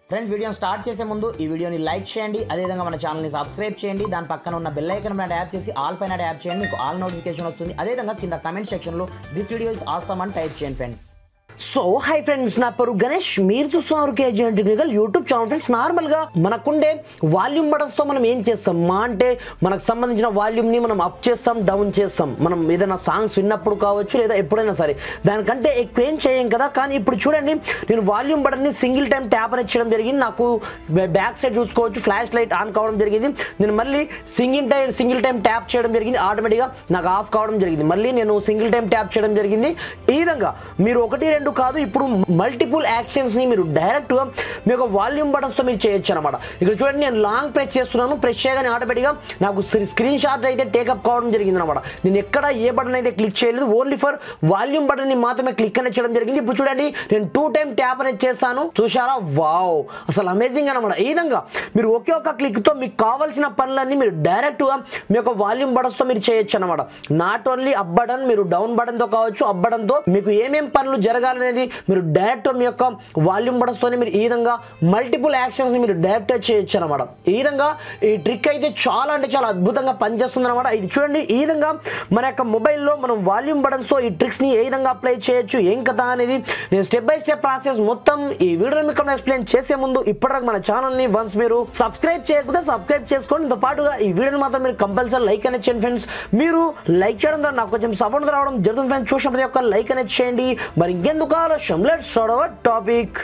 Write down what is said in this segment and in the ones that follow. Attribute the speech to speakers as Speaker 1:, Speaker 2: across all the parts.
Speaker 1: Friends వీడియోని start చేసే ముందు ఈ వీడియోని లైక్ చేయండి, అదేవిధంగా మన ఛానల్ని సబ్స్క్రైబ్ చేయండి, దాని పక్కన ఉన్న బెల్ ఐకాన్ పైన ట్యాప్ చేసి ఆల్ పైన ట్యాప్ చేయండి, మీకు ఆల్ నోటిఫికేషన్ వస్తుంది. అదేవిధంగా కింద కమెంట్ సెక్షన్లో దిస్ వీడియో ఇస్ ఆసమ్ అని టైప్ చేయండి ఫ్రెండ్స్.
Speaker 2: సో హై ఫ్రెండ్స్, నా పేరు గణేష్, మీరు చూస్తున్నారు KG technical YouTube channel. Friends normal గా మనకుండే వాల్యూమ్ బటన్స్ తో మనం ఏం చేస్తాం అంటే మనకు సంబంధించిన వాల్యూమ్ ని మనం అప్ చేస్తాం, డౌన్ చేస్తాం. మనం ఏదైనా సాంగ్స్ విన్నప్పుడు కావచ్చు లేదా ఎప్పుడైనా సరే, దానికంటే ఎక్కువ ఏం చేయం కదా. కానీ ఇప్పుడు చూడండి, నేను వాల్యూమ్ బటన్ ని సింగిల్ టైం ట్యాప్ అని చేయడం జరిగింది. నాకు బ్యాక్ సైడ్ చూసుకోవచ్చు ఫ్లాష్ లైట్ ఆన్ కావడం జరిగింది. నేను మళ్ళీ సింగిల్ టైం ట్యాప్ చేయడం జరిగింది, ఆటోమేటిక్గా నాకు ఆఫ్ కావడం జరిగింది. మళ్ళీ నేను సింగిల్ టైం ట్యాప్ చేయడం జరిగింది. ఈ విధంగా మీరు ఒకటి రెండు కాదు, ఇప్పుడు మల్టిపుల్ యాక్షన్స్ ని మీరు డైరెక్ట్ గా మీ యొక్క వాల్యూమ్ బటన్స్ తో మీరు చేయొచ్చు అనమాట. ఇక్కడ చూడండి, నేను లాంగ్ ప్రెస్ చేస్తున్నాను, ప్రెస్ చేయగానే ఆటోమేటిక్ గా నాకు స్క్రీన్ షాట్ అయితే టేకప్ కావడం జరిగింది అనమాట. నేను ఎక్కడ ఏ బటన్ అయితే క్లిక్ చేయలేదు, ఓన్లీ ఫర్ వాల్యూమ్ బటన్ ని మాత్రమే క్లిక్ అనేది చేయడం జరిగింది. ఇప్పుడు చూడండి, నేను 2 టైం ట్యాప్ అనేది చేస్తాను, చూసారా? వావ్, అసలు అమేజింగ్ అనమాట. ఈ విధంగా మీరు ఒకే ఒక క్లిక్ తో మీకు కావాల్సిన పనులన్నీ మీరు డైరెక్ట్ గా మీ యొక్క వాల్యూమ్ బటన్స్ తో మీరు చేయొచ్చు అనమాట. నాట్ ఓన్లీ అప్ బటన్, మీరు డౌన్ బటన్ తో కావచ్చు, అప్ బటన్ తో మీకు ఏమేం పనులు జరగాలి అనేది మీరు డైరెక్ట్ మీ యొక్క వాల్యూమ్ బటన్స్ తోనే మీరు ఈ విధంగా మల్టిపుల్ యాక్షన్స్ ని మీరు డైరెక్ట్ చేయొచ్చు అనమాట. ఈ విధంగా ఈ ట్రిక్ అయితే చాలా అంటే చాలా అద్భుతంగా పనిచేస్తుంది అనమాట. ఇది చూడండి, ఈ విధంగా మన యొక్క మొబైల్లో మనం వాల్యూమ్ బటన్స్ తో ఈ ట్రిక్స్ ని ఏ విధంగా అప్లై చేయొచ్చు, ఏం కథ అనేది నేను స్టెప్ బై స్టెప్ ప్రాసెస్ మొత్తం ఈ వీడియోలో మీకు ఎక్స్ప్లెయిన్ చేసే ముందు ఇప్పటివరకు మన ఛానల్ ని వన్స్ మీరు సబ్స్క్రైబ్ చేయకపోతే సబ్స్క్రైబ్ చేసుకోండి. ఇంతో పాటుగా ఈ వీడియోని మాత్రం మీరు కంపల్సరీ లైక్ అనేది చేయండి ఫ్రెండ్స్. మీరు లైక్ చేయడం ద్వారా నాకు కొంచెం సపోర్ట్ రావడం జరుగుతుంది ఫ్రెండ్స్. చూసిన ప్రతి ఒక్క లైక్ అనేది చేయండి. మరి ఇంకెందుకు ఆలస్యం, let's start our topic.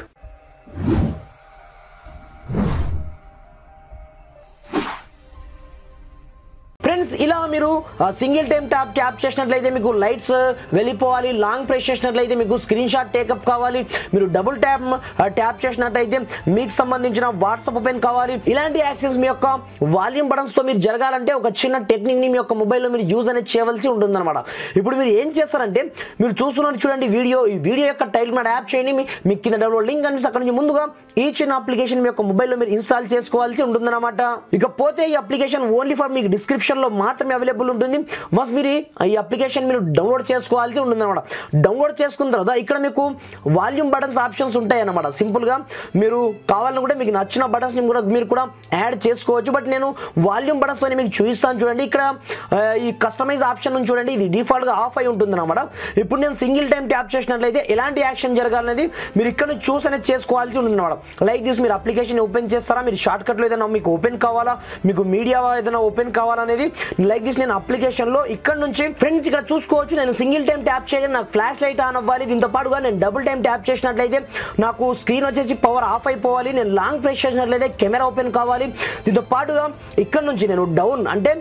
Speaker 2: Friends, ఇలా మీరు సింగిల్ టైం ట్యాప్ చేసినట్లయితే మీకు లైట్స్ వెళ్ళిపోవాలి, లాంగ్ ప్రెస్ చేసినట్లయితే మీకు స్క్రీన్ షాట్ టేకప్ కావాలి, మీరు డబుల్ ట్యాప్ చేసినట్లయితే మీకు సంబంధించిన వాట్సాప్ ఓపెన్ కావాలి. ఇలాంటి యాక్సెస్ మీ యొక్క వాల్యూమ్ బటన్స్ తో మీరు జరగాలంటే ఒక చిన్న టెక్నిక్ ని మీ యొక్క మొబైల్లో మీరు యూజ్ అనేది చేయవలసి ఉంటుందన్నమాట. ఇప్పుడు మీరు ఏం చేస్తారంటే, మీరు చూస్తున్నారు చూడండి ఈ వీడియో యొక్క టైటిల్ మీద ట్యాప్ చేయండి, మీకు కింద డౌన్లోడ్ లింక్ కనిపిస్తుంది. అక్కడ నుంచి ముందుగా ఈ చిన్న అప్లికేషన్ మీ యొక్క మొబైల్లో మీరు ఇన్స్టాల్ చేసుకోవాల్సి ఉంటుందన్నమాట. ఇకపోతే ఈ అప్లికేషన్ ఓన్లీ ఫర్ మీకు డిస్క్రిప్షన్ లో మాత్రమే అవైలబుల్ ఉంటుంది. మస్ట్ మీరు ఈ అప్లికేషన్ మీరు డౌన్లోడ్ చేసుకోవాల్సి ఉంటుంది అనమాట. డౌన్లోడ్ చేసుకున్న తర్వాత ఇక్కడ మీకు వాల్యూమ్ బటన్స్ ఆప్షన్స్ ఉంటాయి అన్నమాట. సింపుల్ గా మీరు కావాలని కూడా మీకు నచ్చిన బటన్స్ ని కూడా మీరు కూడా యాడ్ చేసుకోవచ్చు. బట్ నేను వాల్యూమ్ బటన్స్ తోనే మీకు చూపిస్తాను. చూడండి, ఇక్కడ ఈ కస్టమైజ్ ఆప్షన్ నుంచి చూడండి, ఇది డిఫాల్ట్ గా ఆఫ్ అయి ఉంటుంది అనమాట. ఇప్పుడు నేను సింగిల్ టైం ట్యాప్ చేసినట్లయితే ఎలాంటి యాక్షన్ జరగాలనేది మీరు ఇక్కడ నుంచి చూస్ అనేది చేసుకోవాల్సి ఉంటుంది అనమాట. లైక్ దిస్, మీరు అప్లికేషన్ ఓపెన్ చేస్తారా, మీరు షార్ట్ కట్ లో ఏదైనా మీకు ఓపెన్ కావాలా, మీకు మీడియా ఏదైనా ఓపెన్ కావాలనేది లైక్ దిస్ నేను అప్లికేషన్ లో ఇక్కడ నుంచి ఫ్రెండ్స్ ఇక్కడ చూసుకోవచ్చు. నేను సింగిల్ టైం ట్యాప్ చేయగానే నాకు ఫ్లాష్ లైట్ ఆన్ అవ్వాలి. దీంతో పాటుగా నేను డబుల్ టైం ట్యాప్ చేసినట్లయితే నాకు స్క్రీన్ వచ్చేసి పవర్ ఆఫ్ అయిపోవాలి. నేను లాంగ్ ప్రెస్ చేసినట్లయితే కెమెరా ఓపెన్ కావాలి. దీంతో పాటుగా ఇక్కడ నుంచి నేను డౌన్ అంటే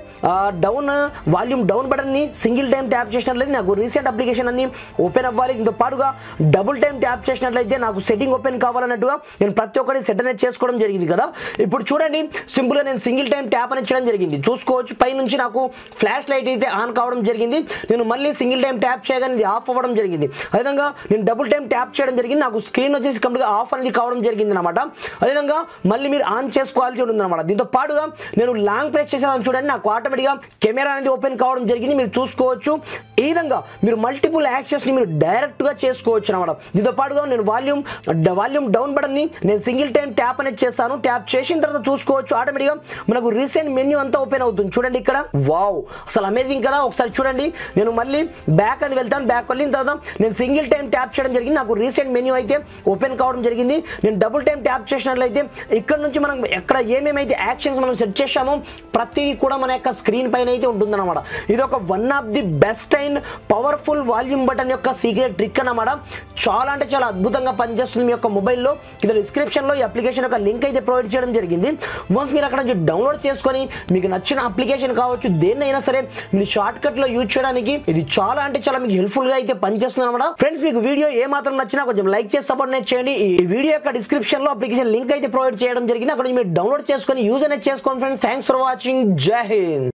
Speaker 2: వాల్యూమ్ డౌన్ బటన్ ని సింగిల్ టైం ట్యాప్ చేసినట్లయితే నాకు రీసెంట్ అప్లికేషన్ అన్ని ఓపెన్ అవ్వాలి. దీంతో పాటుగా డబుల్ టైం ట్యాప్ చేసినట్లయితే నాకు సెట్టింగ్ ఓపెన్ కావాలన్నట్టుగా నేను ప్రతి ఒక్కటి సెట్ అనేది చేసుకోవడం జరిగింది కదా. ఇప్పుడు చూడండి, సింపుల్ గా నేను సింగిల్ టైం ట్యాప్ అనేది చేయడం జరిగింది. చూసుకోవచ్చు, పై నుంచి నాకు ఫ్లాష్ లైట్ అయితే ఆన్ కావడం జరిగింది. నేను మళ్ళీ సింగిల్ టైం ట్యాప్ చేయగానే ఇది ఆఫ్ అవ్వడం జరిగింది. అదేవిధంగా నేను డబుల్ టైం ట్యాప్ చేయడం జరిగింది, నాకు స్క్రీన్ వచ్చేసి కంప్లీట్ ఆఫ్ అనేది కావడం జరిగింది అనమాట. అదేవిధంగా మళ్ళీ మీరు ఆన్ చేసుకోవాల్సి ఉంటుంది అనమాట. దీంతో పాటుగా నేను లాంగ్ ప్రెస్ చేసాను చూడండి, నాకు ఆటోమేటిక్గా కెమెరా అనేది ఓపెన్ కావడం జరిగింది. మీరు చూసుకోవచ్చు, ఈ విధంగా మీరు మల్టిపుల్ యాక్షన్స్ ని మీరు డైరెక్ట్ గా చేసుకోవచ్చు అనమాట. దీంతో పాటుగా నేను వాల్యూమ్ డౌన్ బటన్ ని నేను సింగిల్ టైం ట్యాప్ అనేది చేస్తాను. ట్యాప్ చేసిన తర్వాత చూసుకోవచ్చు, ఆటోమేటిక్గా మనకు రీసెంట్ మెన్యూ అంతా ఓపెన్ అవుతుంది. చూడండి ఇక్కడ, వావ్, అసలు అమేజింగ్ కదా. ఒకసారి చూడండి, నేను మళ్ళీ బ్యాక్ అని వెళ్తాను. బ్యాక్ వెళ్ళిన తర్వాత నేను సింగిల్ టైం ట్యాప్ చేయడం జరిగింది, నాకు రీసెంట్ మెన్యూ అయితే ఓపెన్ కావడం జరిగింది. నేను డబుల్ టైం ట్యాప్ చేసినట్లయితే ఇక్కడ నుంచి మనం ఎక్కడ ఏమేమైతే యాక్షన్స్ మనం సెట్ చేసామో ప్రతిదీ కూడా మన యొక్క స్క్రీన్ పైన అయితే ఉంటుందన్నమాట. ఇది ఒక one of the best and powerful volume button యొక్క సీక్రెట్ ట్రిక్ అన్నమాట. చాలా అంటే చాలా అద్భుతంగా పనిచేస్తుంది మీ యొక్క మొబైల్లో. కింద డిస్క్రిప్షన్ లో ఈ అప్లికేషన్ యొక్క లింక్ అయితే ప్రొవైడ్ చేయడం జరిగింది. వన్స్ మీరు అక్కడ నుంచి డౌన్లోడ్ చేసుకొని మీకు నచ్చిన అప్లికేషన్ కావచ్చు, దేన్నైనా సరే మీరు షార్ట్ కట్ లో యూజ్ చేయడానికి ఇది చాలా అంటే చాలా మీకు హెల్ప్ఫుల్ గా అయితే పనిచేస్తుంది అనమాట. ఫ్రెండ్స్, మీకు వీడియో ఏ మాత్రం నచ్చినా కొంచెం లైక్ చేసి సపోర్ట్ అనేది చేయండి. ఈ వీడియో యొక్క డిస్క్రిప్షన్ లో అప్లికేషన్ లింక్ అయితే ప్రొవైడ్ చేయడం జరిగింది. అక్కడ మీరు డౌన్లోడ్ చేసుకొని యూజ్ అనేది చేసుకోండి ఫ్రెండ్స్. Thanks for watching. జై హింద్.